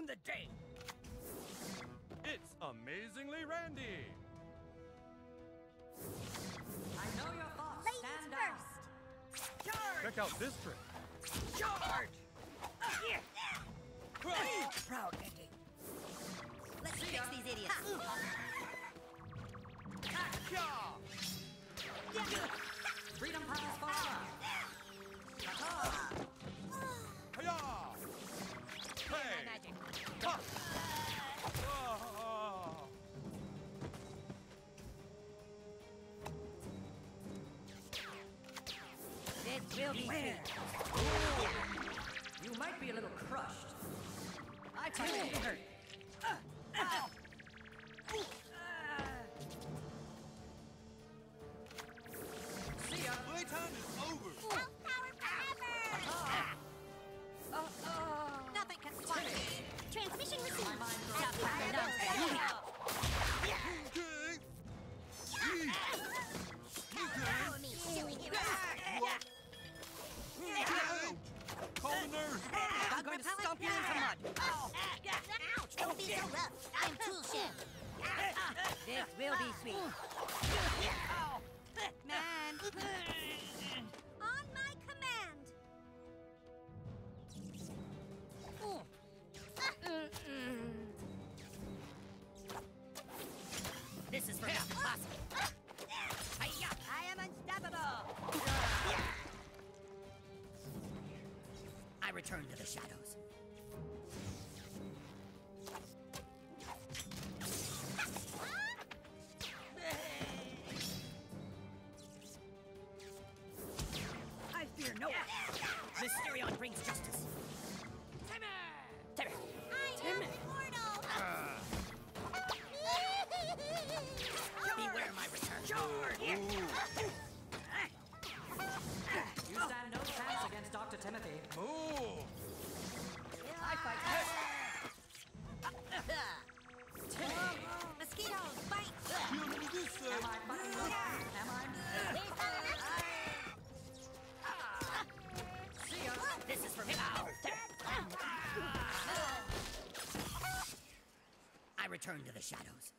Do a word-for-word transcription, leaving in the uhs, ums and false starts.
the day. It's Amazingly Randy. I know your thoughts. Ladies Stand first. down. Charge! Check out this trick. Charge! Yeah. Proud Andy. Let's fix these idiots. Cha! Freedom Pals forever. Hiya! Hey! Magic. Ha! Ah! This will be Beware. You might be a little crushed. I feel it hurt. See ya. Playtime is over. Elf power forever. Nothing can stop me. Transmission received. My mind goes Stop back it. Follow me, silly hero. Call the nurse. I'm going to stomp you into mud. Ouch! Don't be so rough. I'm Tool Chef. This will be sweet. Man. On my command. This is for Mister Possum. Hi-ya! I am unstoppable. I return to the shadows. I fear no one. Mysterion brings justice. Timmy! Timmy! I am immortal. Beware my return. You stand no chance against Doctor Timothy. Move. I fight Mosquitoes, bite. Feel me this Am side. I fucking up? Am I? See ya. This is for me. I return to the shadows.